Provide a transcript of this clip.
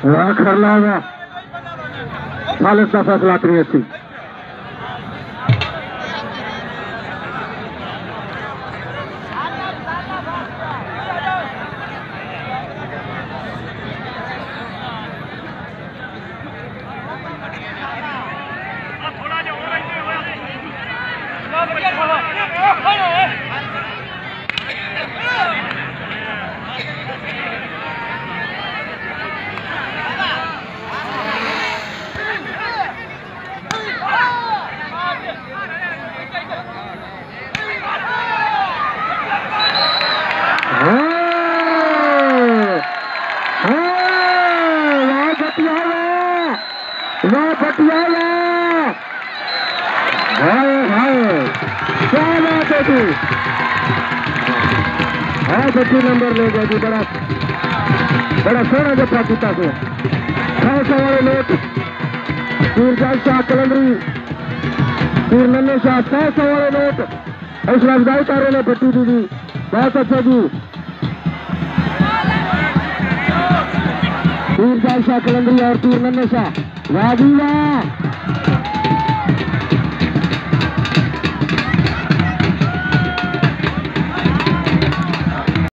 वाह खरला हुआ खालिद का फैसला क्रिएसी नंबर ले गया जी बड़ा सोना जफा किता से 600 वाले नोट तीर शाह कलंदरी तीर नन्हे शाह 600 वाले नोट इस अफजाई कारों ने पट्टी दी थी बहुत अच्छा जी तीर शाह कलंदरी और तीर नन्हे शाह वाह जी वाह